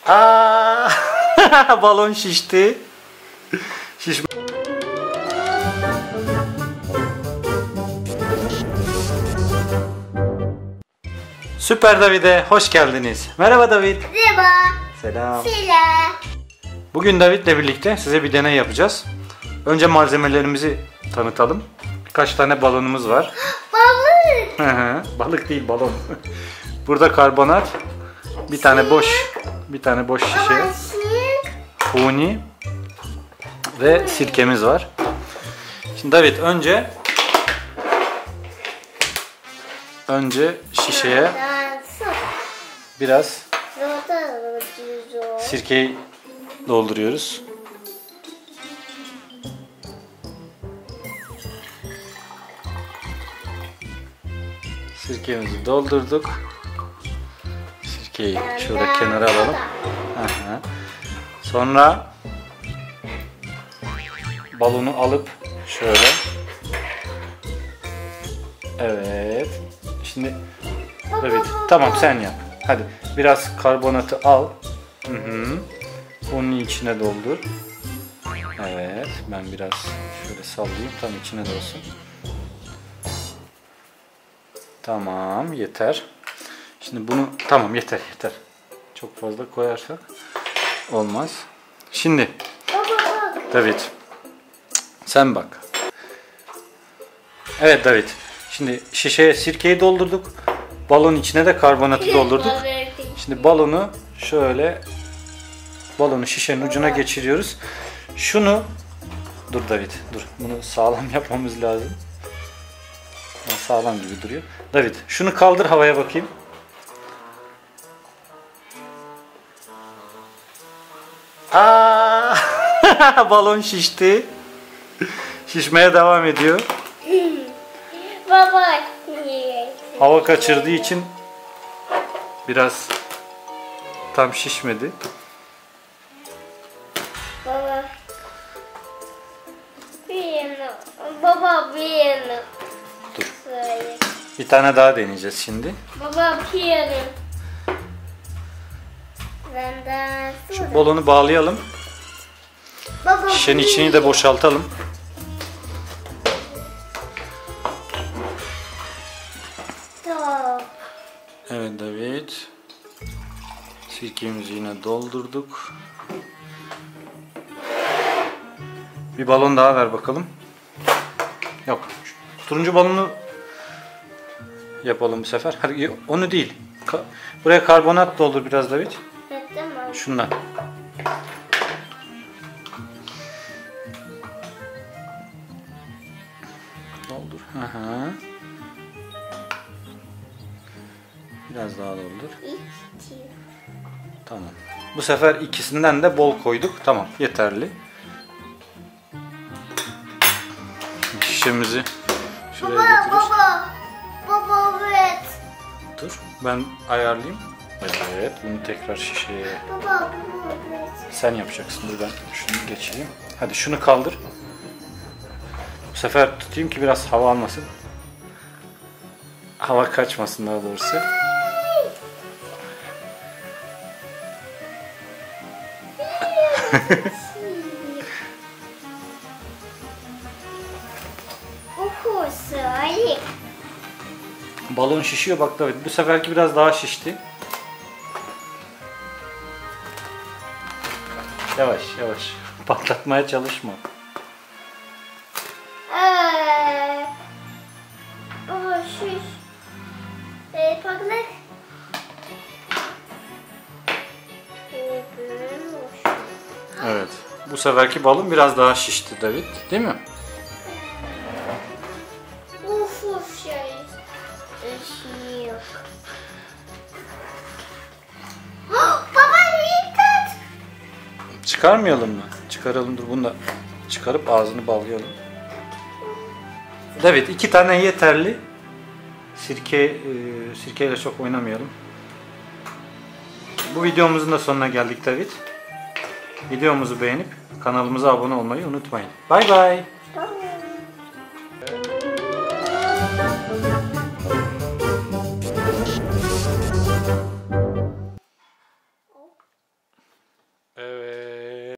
Aa! Balon şişti. Şişme. Süper David'e hoş geldiniz. Merhaba David. Merhaba. Selam. Selam. Bugün David'le birlikte size bir deney yapacağız. Önce malzemelerimizi tanıtalım. Birkaç tane balonumuz var. Balık. Balık değil, balon. Burada karbonat, bir tane boş şişe, huni ve sirkemiz var. Şimdi David önce şişeye biraz sirkeyi dolduruyoruz. Sirkemizi doldurduk. Sirkeyi şurada kenara alalım. Aha. Sonra balonu alıp şöyle. Evet. Şimdi evet. Tamam, sen yap. Hadi biraz karbonatı al. Onun içine doldur. Evet. Ben biraz şöyle sallayayım. Tam içine dolsun. Tamam, yeter. Şimdi bunu tamam, yeter. Çok fazla koyarsak olmaz. Şimdi David, sen bak. Evet David. Şimdi şişeye sirkeyi doldurduk. Balonun içine de karbonatı doldurduk. Şimdi balonu şöyle şişenin ucuna geçiriyoruz. Şunu dur David, dur. Bunu sağlam yapmamız lazım. Sağlam gibi duruyor. David, şunu kaldır havaya bakayım. Aa! Balon şişti. Şişmeye devam ediyor. Baba. Hava kaçırdığı için biraz tam şişmedi. Baba. Baba piyano. Dur. Bir tane daha deneyeceğiz şimdi. Baba piyano. Benden Şu balonu bağlayalım. Baba, şişenin içini de boşaltalım. Top. Evet David. Sirkemizi yine doldurduk. Bir balon daha ver bakalım. Yok. Turuncu balonu yapalım bu sefer. Hadi, onu değil. Buraya karbonat doldur biraz David. Tamam. Şundan. Doldur. Aha. Biraz daha doldur. Tamam. Bu sefer ikisinden de bol koyduk. Tamam, yeterli. Şişemizi şuraya getiriyoruz. Baba evet. Dur, ben ayarlayayım. Evet, bunu tekrar şişeye. Baba evet. Sen yapacaksın. Dur, ben şunu geçireyim. Hadi şunu kaldır. Bu sefer tutayım ki biraz hava almasın. Hava kaçmasın daha doğrusu. Balon şişiyor bak David. Bu seferki biraz daha şişti. Yavaş. Patlatmaya çalışma. Baba şiş. Patlat. Evet. Bu seferki balon biraz daha şişti David, değil mi? Baba dikkat. Çıkarmayalım mı? Çıkaralım, dur bunu da çıkarıp ağzını bağlayalım. David, 2 tane yeterli. Sirkeyle çok oynamayalım. Bu videomuzun da sonuna geldik David. Videomuzu beğenip kanalımıza abone olmayı unutmayın. Bay bay. Evet.